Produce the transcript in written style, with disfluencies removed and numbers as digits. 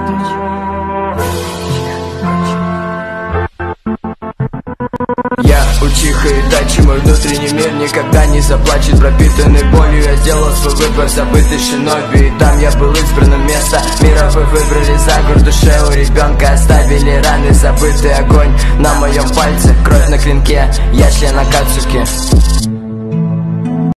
Я учиха и дачи, мой внутренний мир никогда не заплачет. Пропитанный болью я сделал свой выбор, забытый шиноби. И там я был избранным, место мира вы выбрали за город. В душе у ребенка оставили раны, забытый огонь на моем пальце, кровь на клинке, я член Акацуки.